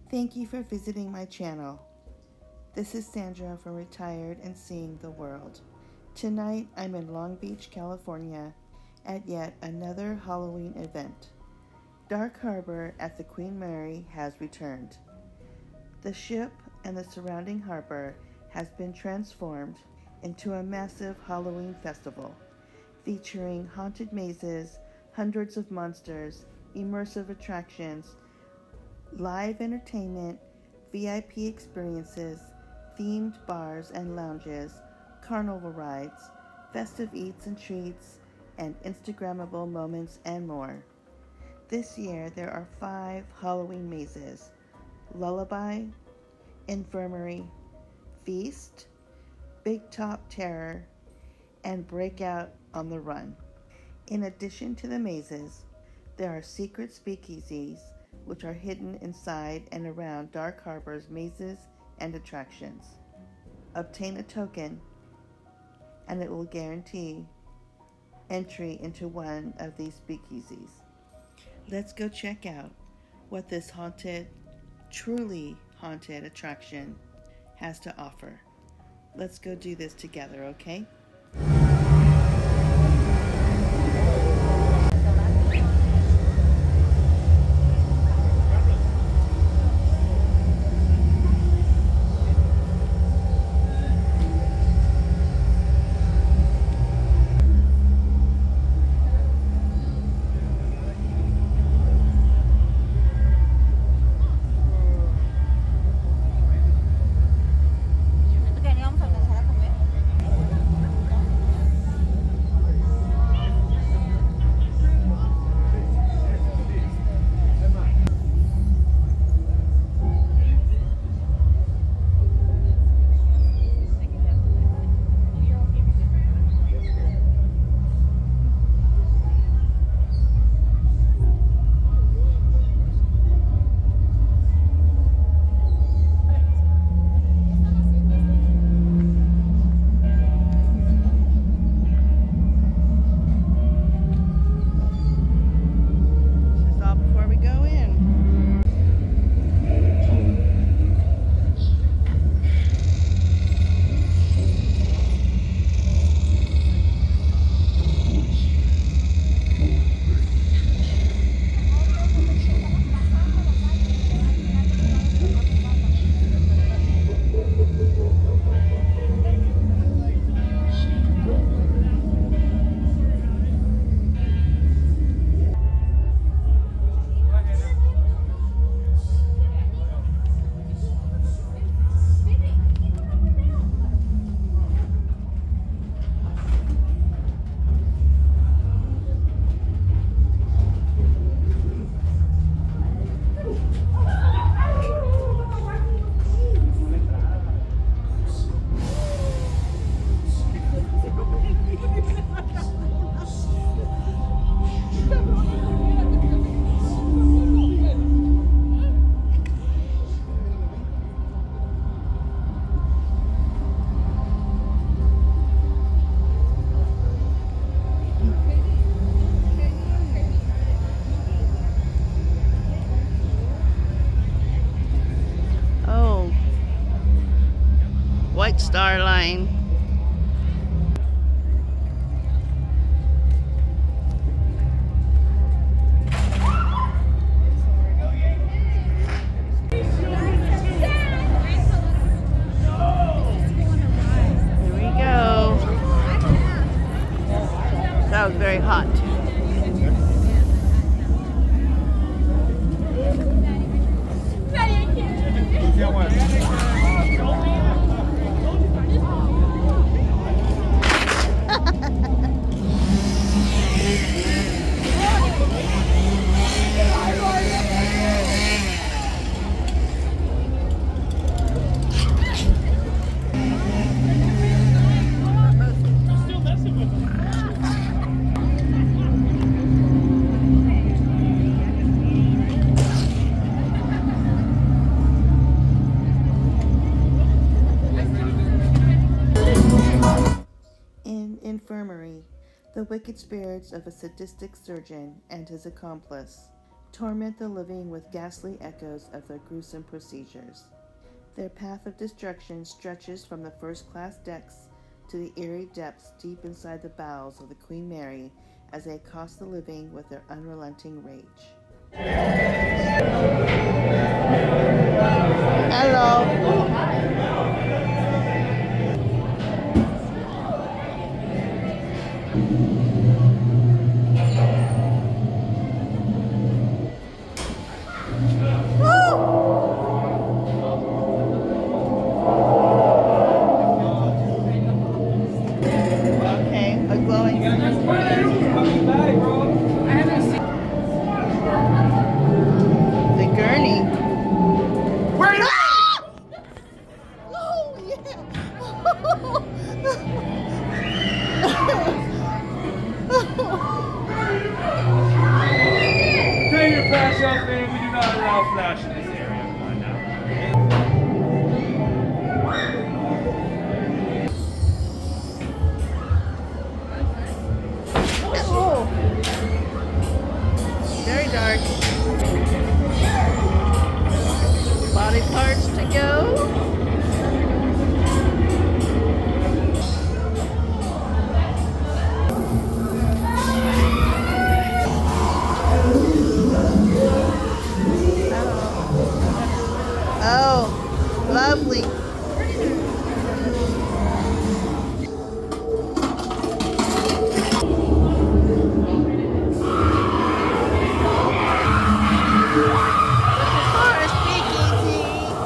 Thank you for visiting my channel. This is Sandra from Retired and Seeing the World. Tonight I'm in Long Beach, California at yet another Halloween event. Dark Harbor at the Queen Mary has returned. The ship and the surrounding harbor has been transformed into a massive Halloween festival featuring haunted mazes, hundreds of monsters, immersive attractions, live entertainment, VIP experiences, themed bars and lounges, carnival rides, festive eats and treats, and Instagrammable moments and more. This year there are 5 Halloween mazes: Lullaby, Infirmary, Feast, Big Top Terror, and Breakout on the Run. In addition to the mazes, there are secret speakeasies which are hidden inside and around Dark Harbor's mazes and attractions. Obtain a token and it will guarantee entry into one of these speakeasies. Let's go check out what this truly haunted attraction has to offer. Let's go do this together, okay? White Star Line. Here we go. That was very hot. Infirmary, the wicked spirits of a sadistic surgeon and his accomplice torment the living with ghastly echoes of their gruesome procedures. Their path of destruction stretches from the first-class decks to the eerie depths deep inside the bowels of the Queen Mary as they accost the living with their unrelenting rage. Hello. Okay, a glowing. The gurney. Where are you? Oh yeah. Turn your flash off, man. We do not allow flash in this area. Come on now. Oh. Very dark. Body parts to go. Oh, lovely. For a speakeasy.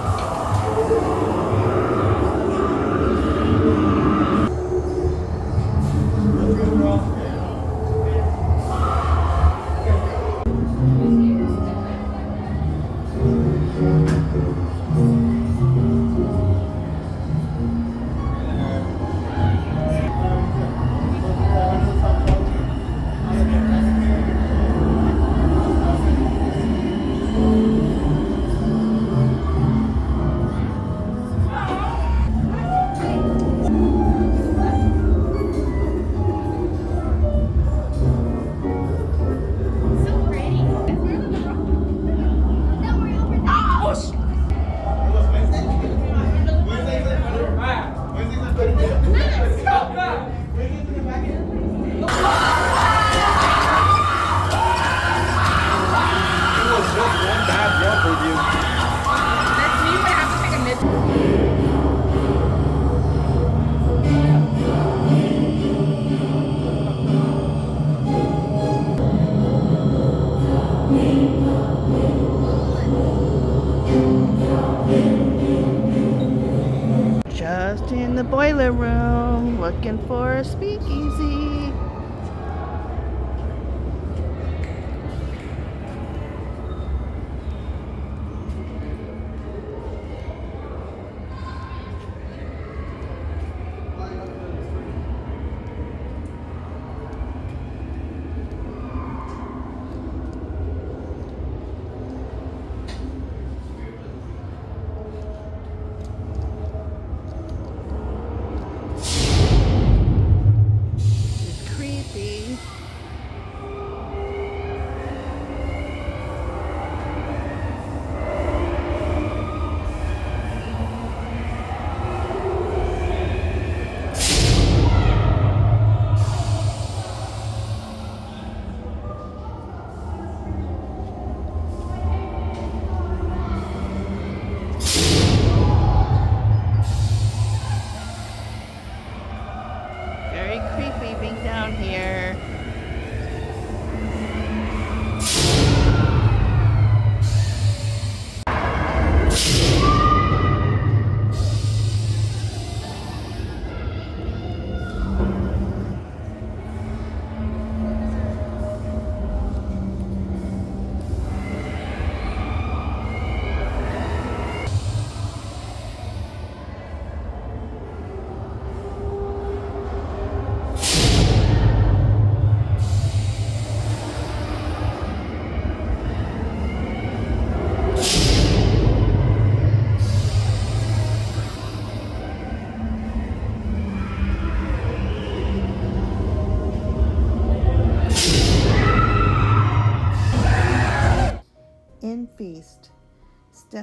Just in the boiler room, looking for a speakeasy.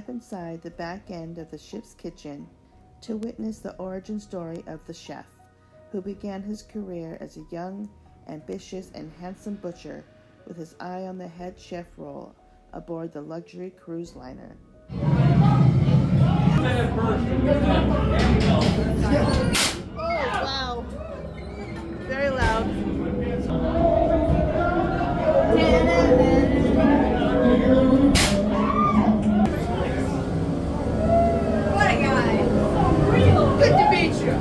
step inside the back end of the ship's kitchen to witness the origin story of the chef, who began his career as a young, ambitious, and handsome butcher with his eye on the head chef role aboard the luxury cruise liner. Oh, Wow. Very loud. What a guy. Good to meet you.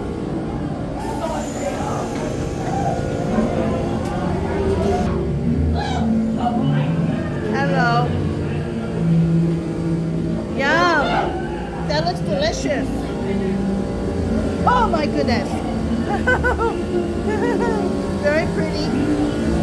Hello. Yum. That looks delicious. Oh my goodness. Very pretty.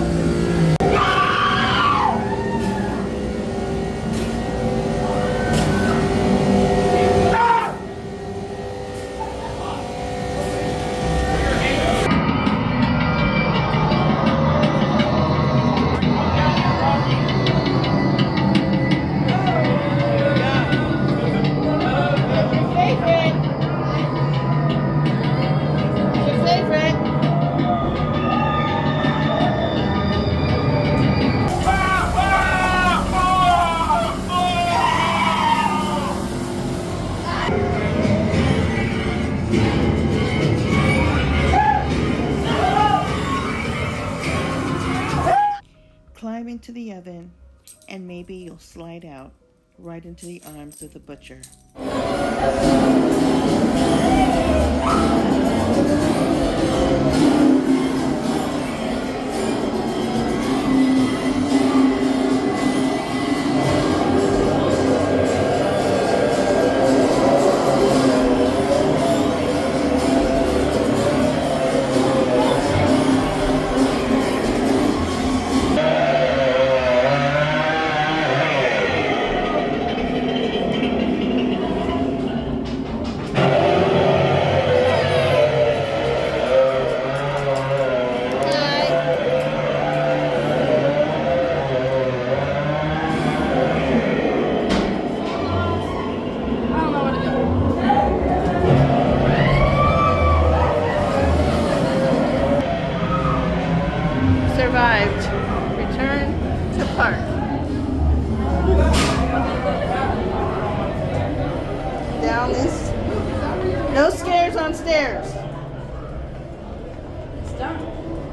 Climb into the oven, and maybe you'll slide out right into the arms of the butcher. Survived. Return to park. Down this. No scares on stairs. It's done.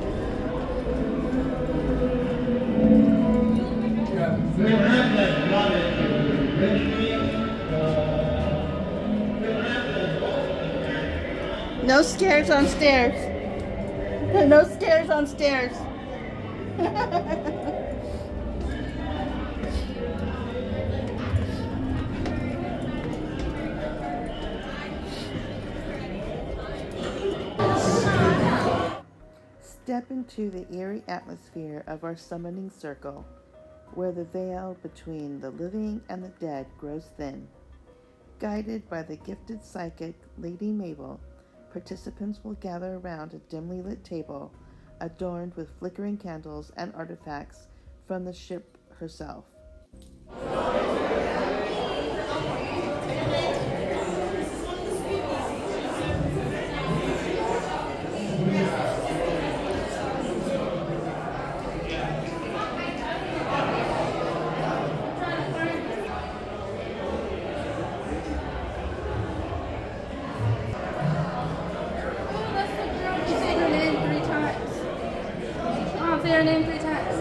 No scares on stairs. No scares on stairs. Step into the eerie atmosphere of our summoning circle, where the veil between the living and the dead grows thin. Guided by the gifted psychic Lady Mabel, participants will gather around a dimly lit table adorned with flickering candles and artifacts from the ship herself. Say her name 3 times.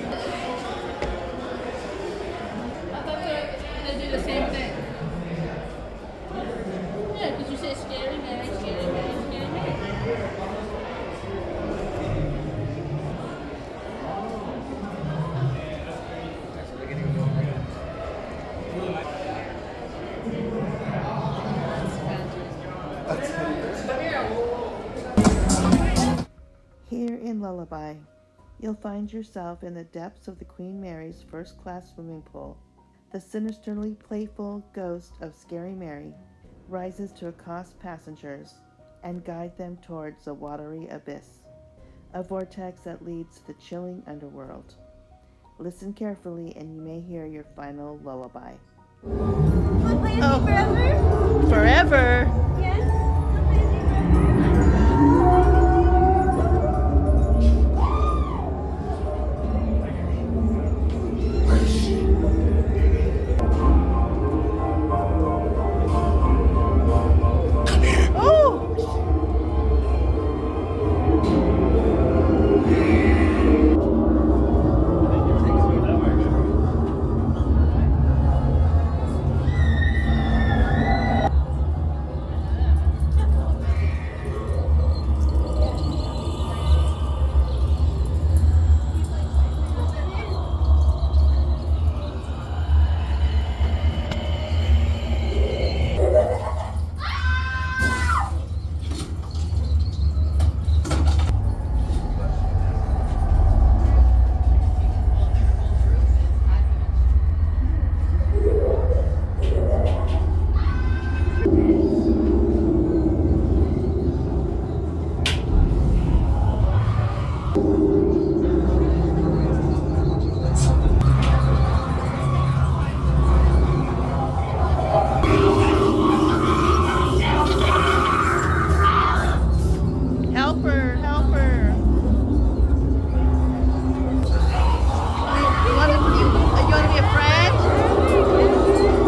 I thought they do the same thing. Yeah, because you said scary Mary, scary Mary, scary Mary. Here in Lullaby, you'll find yourself in the depths of the Queen Mary's first-class swimming pool. The sinisterly playful ghost of Scary Mary rises to accost passengers and guide them towards the watery abyss, a vortex that leads to the chilling underworld. Listen carefully and you may hear your final lullaby. Oh. Forever? Forever? Yes. Help her, help her. You want to be a friend?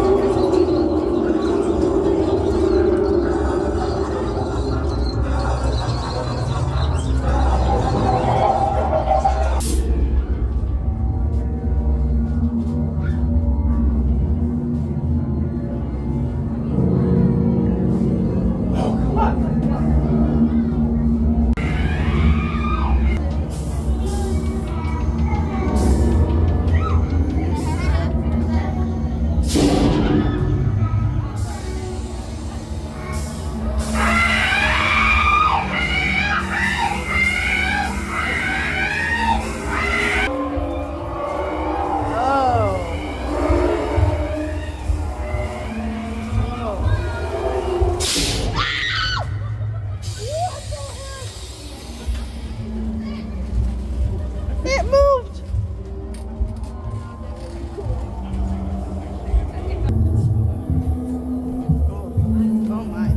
It moved! Oh my.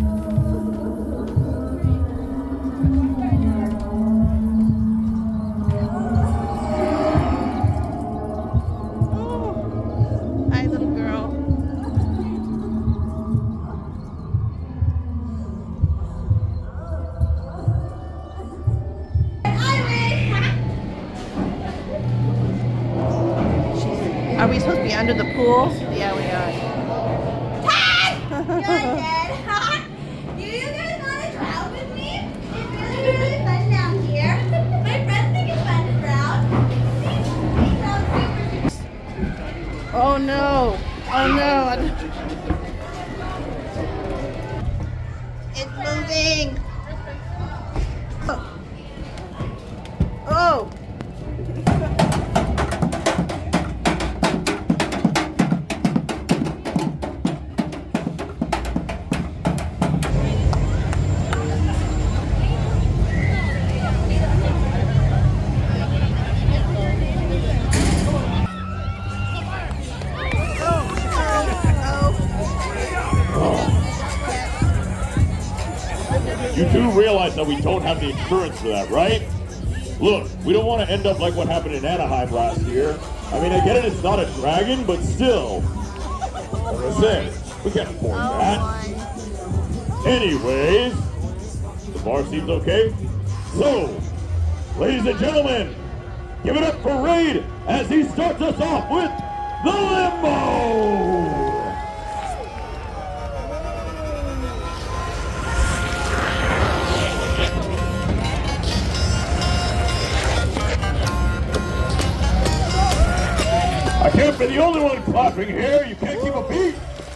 Oh. Hi, little girl. Are we supposed to be under the pool? Yeah, we are. You're dead. Do you guys want to drown with me? It's really, really fun down here. My friends think it's fun to drown. Oh no! Oh no! It's moving! Oh! Oh. You do realize that we don't have the insurance for that, right? Look, we don't want to end up like what happened in Anaheim last year. I mean, I get it, it's not a dragon, but still. Like I said, we can't afford that. Anyways, the bar seems okay. So, ladies and gentlemen, give it up for Raid as he starts us off with the Limbo! I can't be the only one clapping here. You can't keep a beat.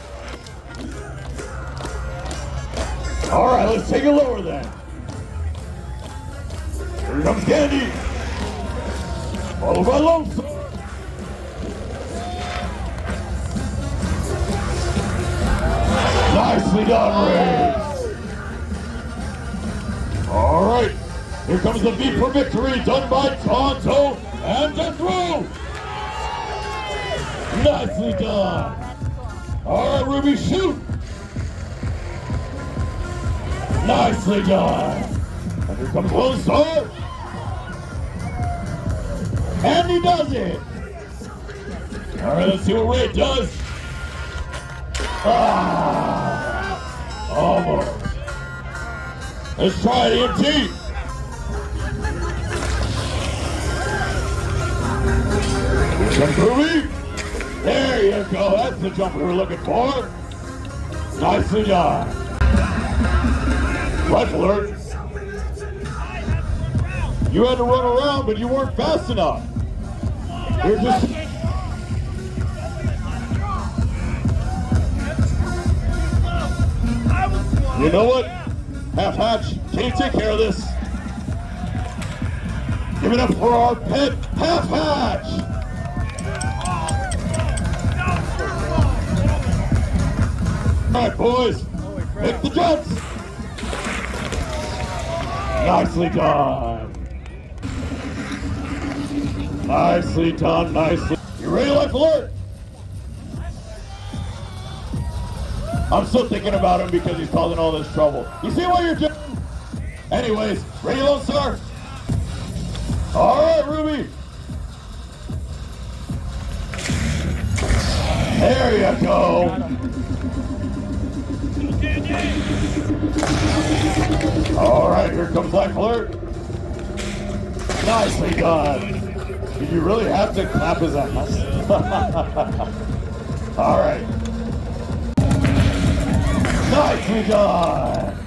All right, let's take it lower then. Here comes Candy. Followed by Lonesome. Nicely done, Ray. All right, here comes the beat for victory done by Tonto and Death Row. Nicely done. All right, Ruby, shoot. Nicely done. And here comes Lone Star. And he does it. All right, let's see what Ray does. Almost. Let's try it, EMT. Jump Ruby. There you go. That's the jump we were looking for. Nicely done. Life alert. You had to run around, but you weren't fast enough. You're just... You know what? Half Hatch, can you take care of this? Give it up for our pet, Half Hatch! All right, boys, make the jumps! Nicely done. Nicely done, nicely. You ready, Life Alert? I'm still thinking about him because he's causing all this trouble. You see what you're doing? Anyways, ready, Lone Star? All right, Ruby. There you go. All right, here comes Life Alert. Nicely done. Did you really have to clap his ass? All right. Nicely done.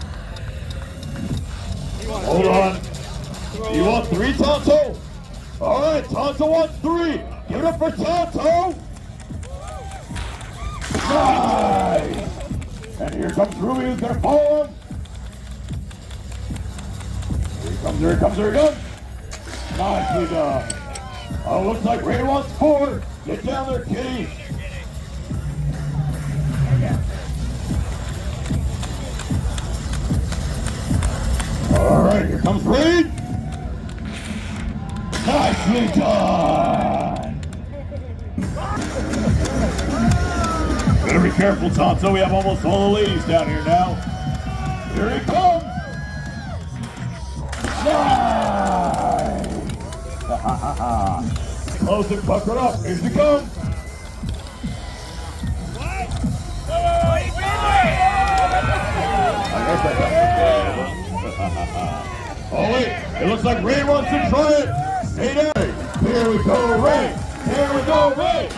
Hold on. You want 3, Tonto? All right, Tonto wants 3. Give it up for Tonto. Nice. And here comes Ruby, who's gonna follow him. Here he comes, here he comes, here he comes. Nicely done. Oh, looks like Ray wants 4. Get down there, kitty. All right, here comes Reed. Nicely done. Better be careful, Tonto. We have almost all the ladies down here now. Here he comes. Nice. Close it, buck it up. Here he comes. Oh wait, it looks like Ray wants to try it. Stay there. Here we go, Ray. Here we go, Ray.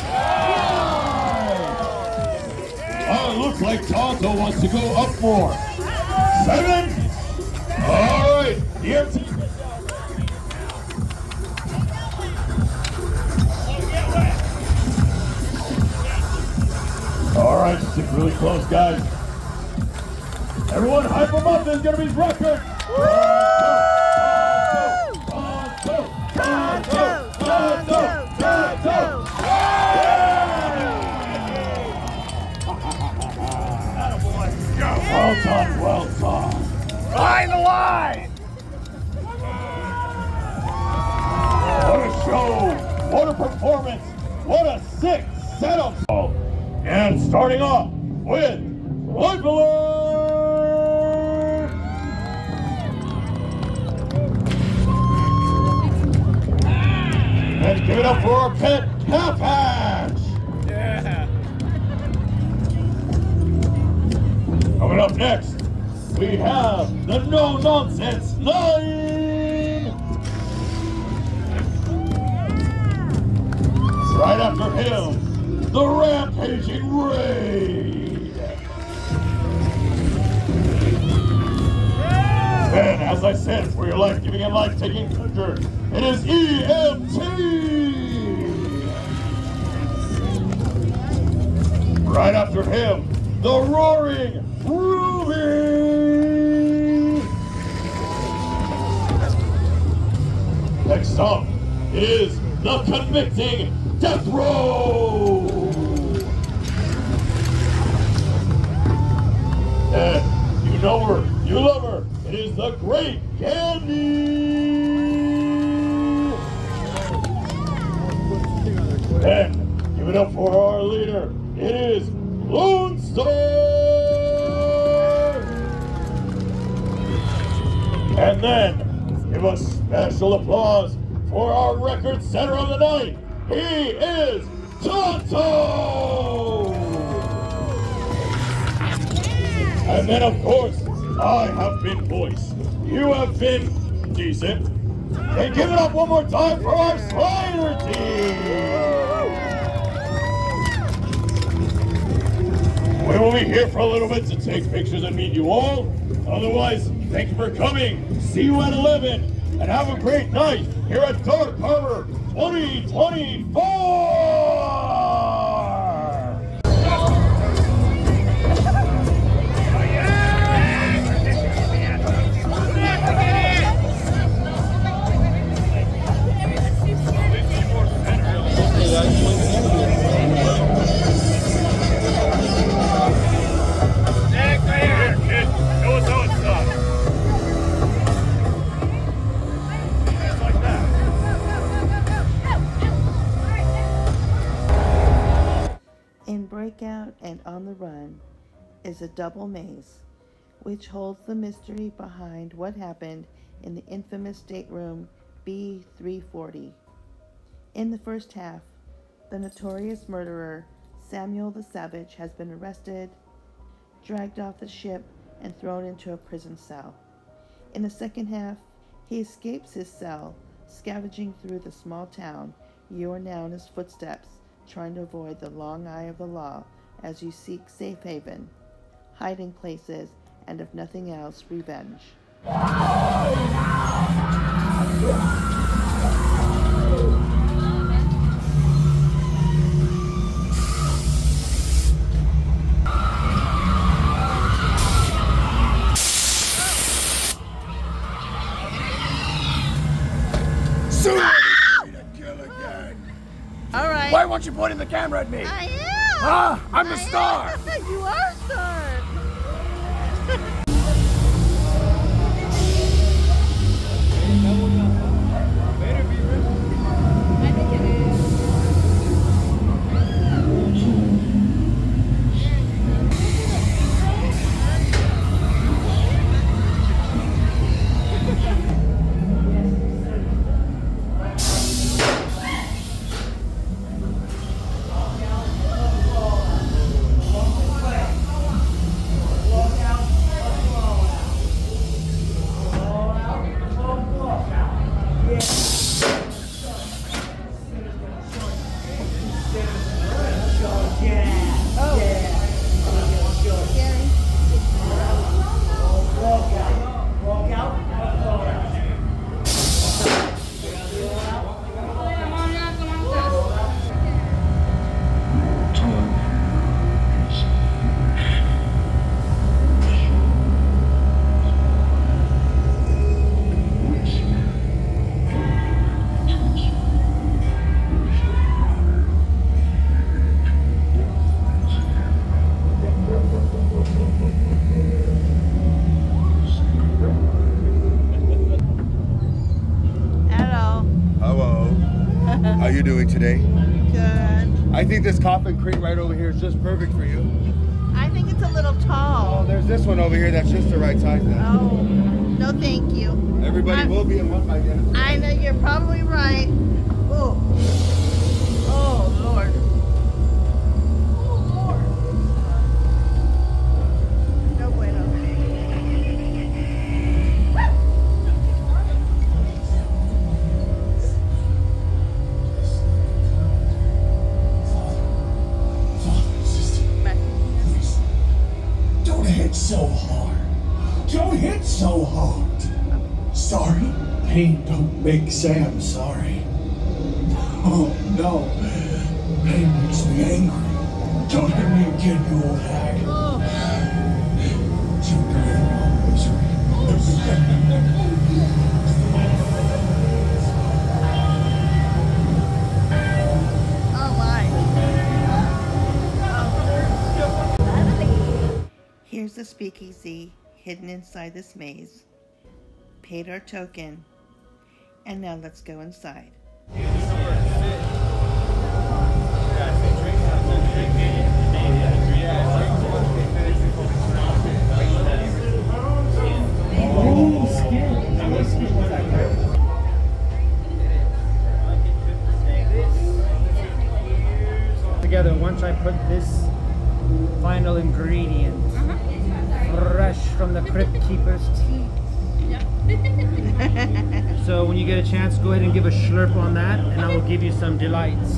Oh, it looks like Tonto wants to go up more. 7. All right, EMT. All right, stick really close, guys. Everyone hype him up, this is gonna be his record. Well done, well done. Line the line! What a show, what a performance, what a sick setup. And starting off with Life Alert! And give it up for our pet, Half Hatch! Yeah! Coming up next, we have the No Nonsense 9! Right after him, the Rampaging Raid! And as I said, for your life-giving and life-taking pleasure, it is EMT! Right after him, the Roaring Ruby! Next up is the Convicting Death Row! And you know her, you love her, it is the Great Candy! And give it up for our leader, it is Lone Star! And then, give a special applause for our record setter of the night. He is Tonto! And then, of course, I have been voice. You have been decent. And give it up one more time for our Slider team! We will be here for a little bit to take pictures and meet you all. Otherwise, thank you for coming. See you at 11. And have a great night here at Dark Harbor 2024! In Breakout and On the Run is a double maze, which holds the mystery behind what happened in the infamous stateroom B340. In the first half, the notorious murderer Samuel the Savage has been arrested, dragged off the ship, and thrown into a prison cell. In the second half, he escapes his cell, scavenging through the small town you are now in his footsteps, trying to avoid the long eye of the law as you seek safe haven, hiding places, and if nothing else, revenge. All right. Why won't you point the camera at me? I am. Ah, I'm the star. You are star. How you doing today? Good. I think this coffin crate right over here is just perfect for you. I think it's a little tall. Oh, there's this one over here that's just the right size now. Oh, no thank you. Everybody will be in one by then. I know, you're probably right. Oh, oh Lord. Oh, Lord. No bueno. Don't hit so hard. Don't hit so hard. Sorry. Pain don't make Sam sorry. Oh no. Pain makes me angry. Don't hit me again, you old hag. Don't deliver all misery. Oh my. Here's the speakeasy hidden inside this maze. Paid our token, and now let's go inside. ingredient. Fresh from the Crypt Keeper's teeth. So when you get a chance, go ahead and give a slurp on that, and I will give you some delights.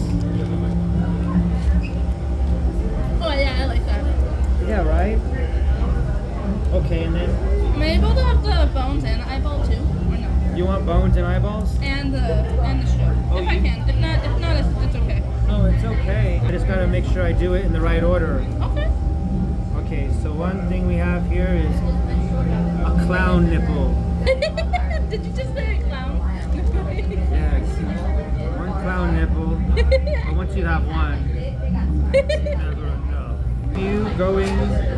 Oh yeah, I like that. Yeah, right? Okay, and then... Am I able to have the bones and eyeball too, or no? You want bones and eyeballs? And the strip. Oh, if I can. If not, it's okay. No, it's okay. I just gotta make sure I do it in the right order. Okay. Okay, so one thing we have here is a clown nipple. Did you just say a clown? Yes. One clown nipple. I want you to have one. Never enough. You going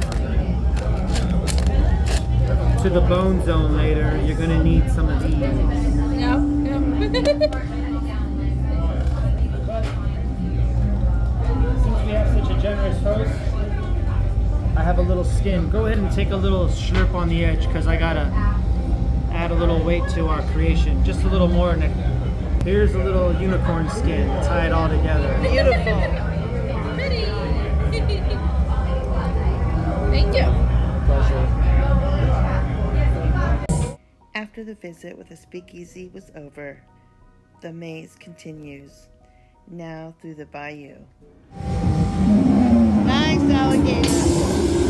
to the bone zone later, you're gonna need some of these. Yep. Since we have such a generous host, I have a little skin. Go ahead and take a little slurp on the edge because I gotta add a little weight to our creation. Just a little more. Here's a little unicorn skin. Tie it all together. Beautiful. Pretty. Thank you. Pleasure. After the visit with the speakeasy was over, the maze continues, now through the bayou. Nice alligator.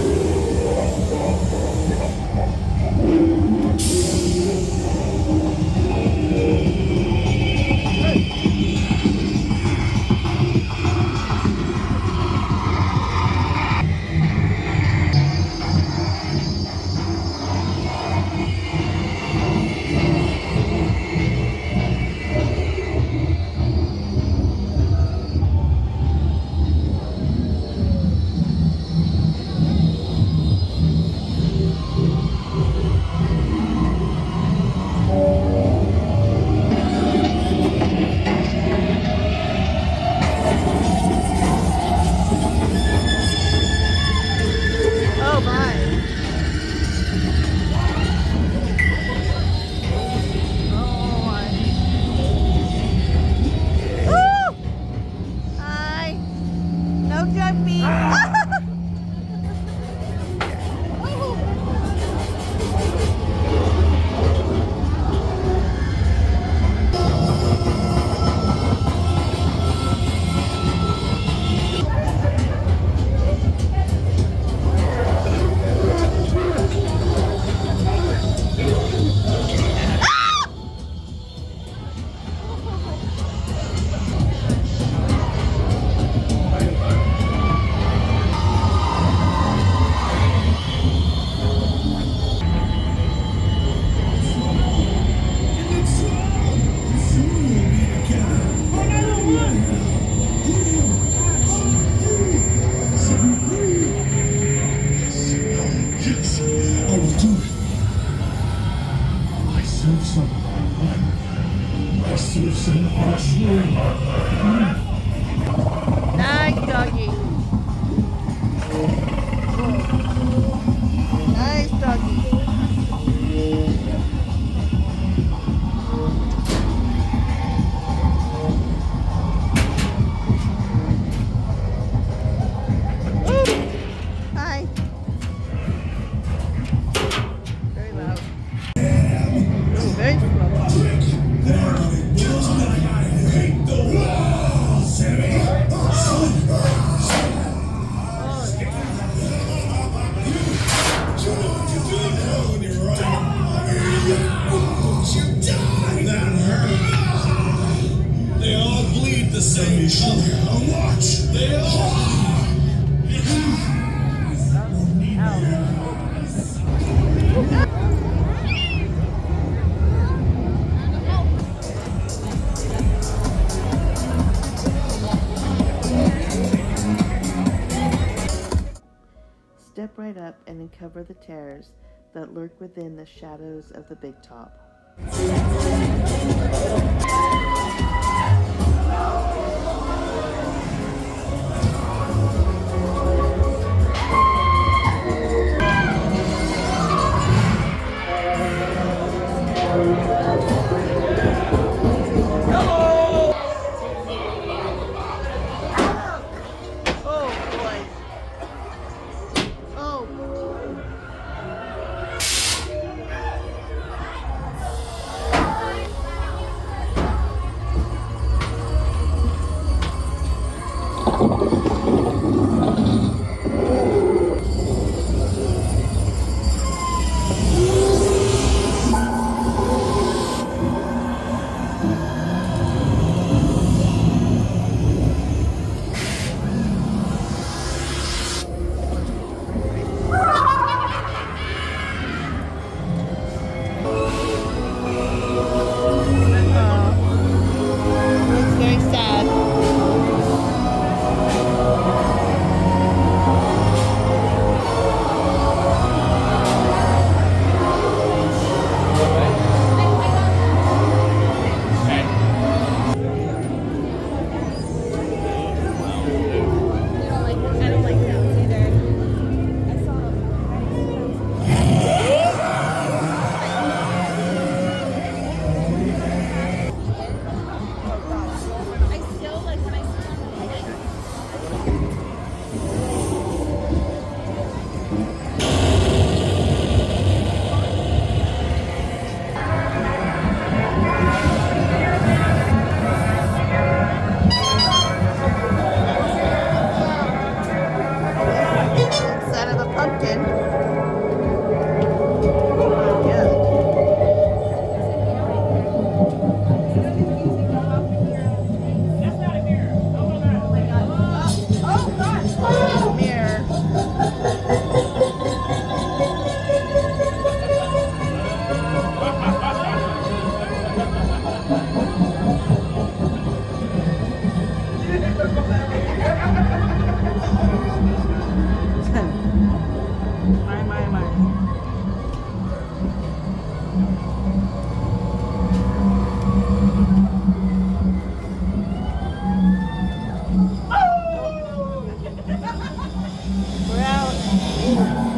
Nice doggy. Nice doggy. Hi. Very loud. Oh, very slow. They all bleed the same each other. Watch. They all. Step right up and uncover the terrors that lurk within the shadows of the Big Top. Oh My. We're out.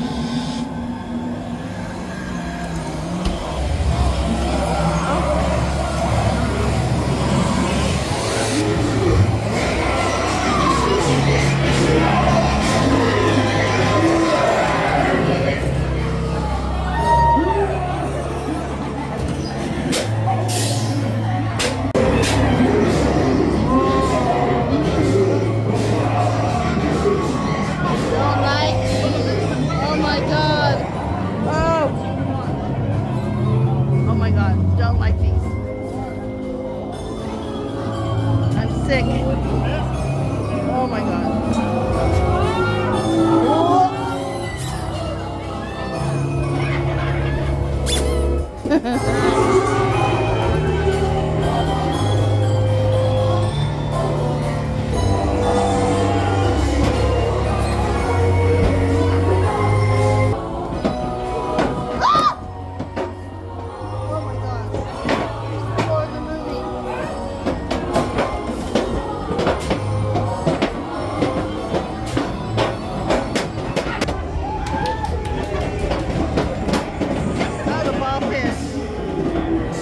Don't like. Oh my god. Oh. Oh my god. Don't like these. I'm sick. Oh my god. Oh my god. Before the movie. Oh, the ball pit.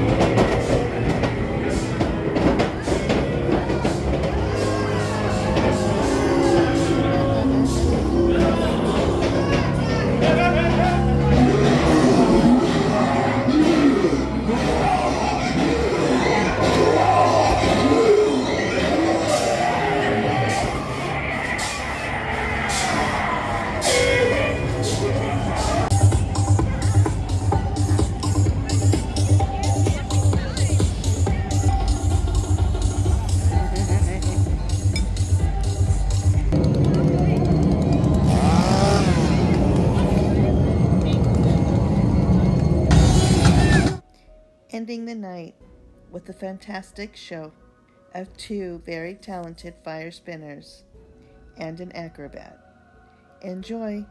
Ending the night with a fantastic show of two very talented fire spinners and an acrobat. Enjoy!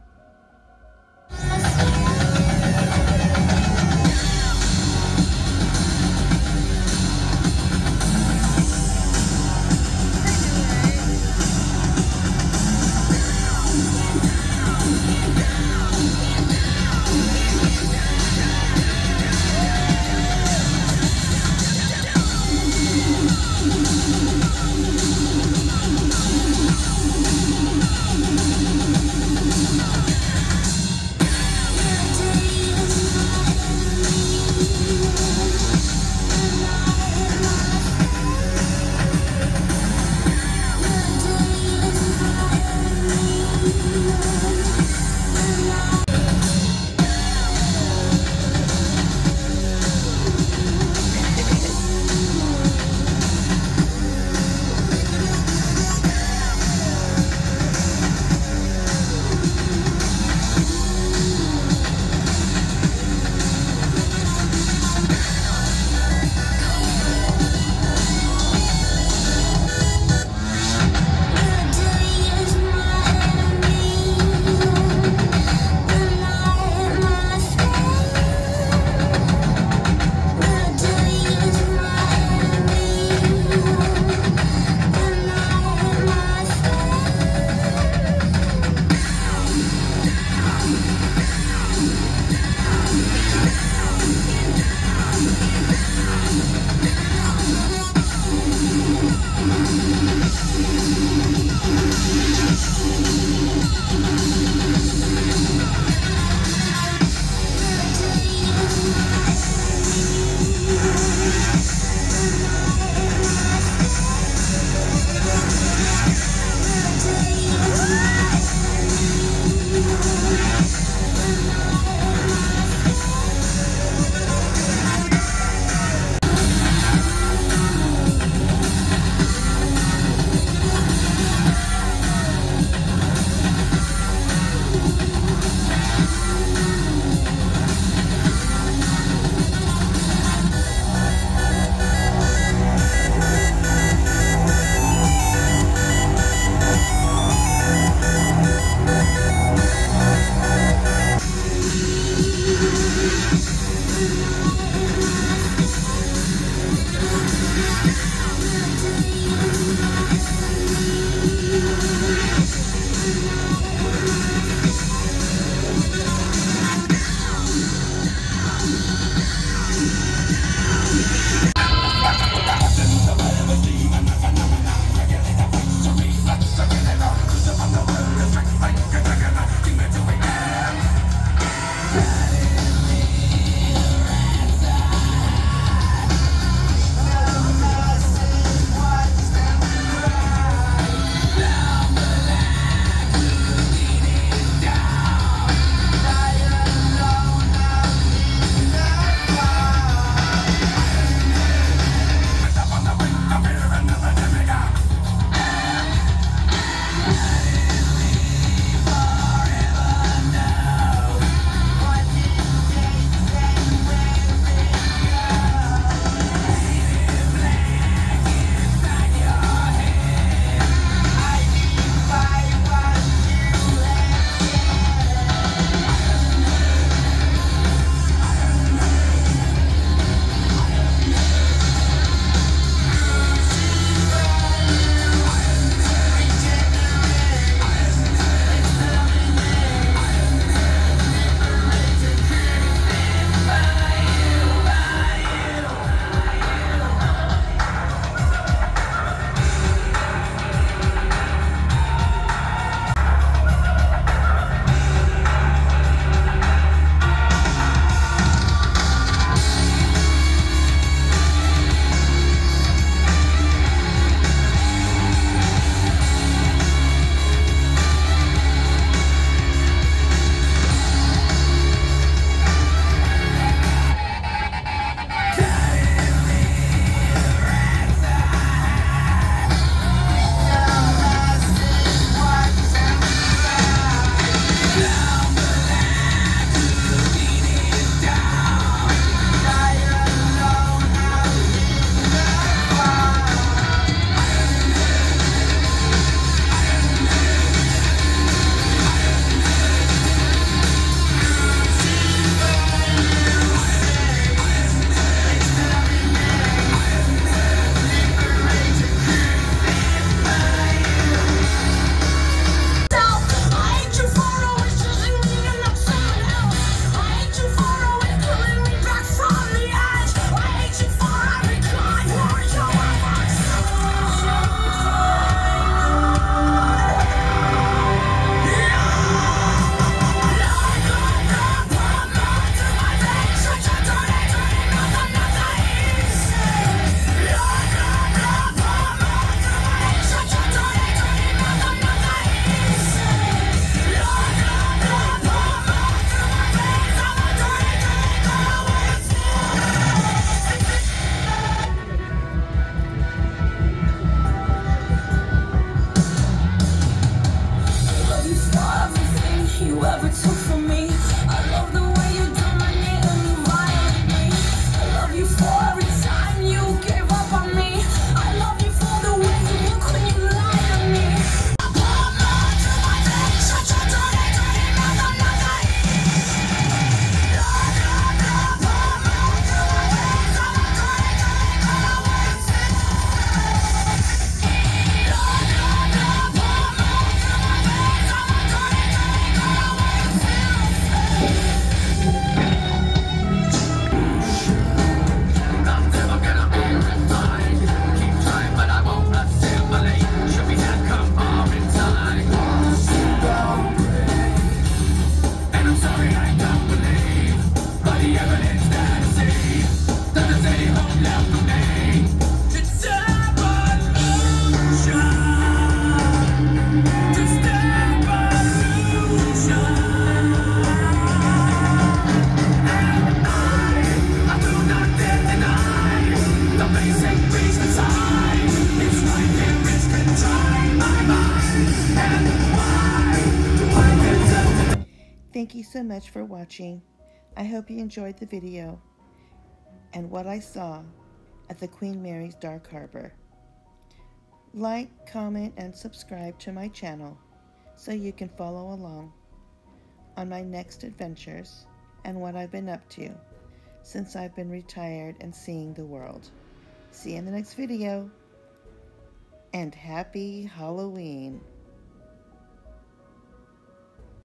you so much for watching. I hope you enjoyed the video and what I saw at the Queen Mary's Dark Harbor. Like, comment, and subscribe to my channel so you can follow along on my next adventures and what I've been up to since I've been retired and seeing the world. See you in the next video, and happy Halloween.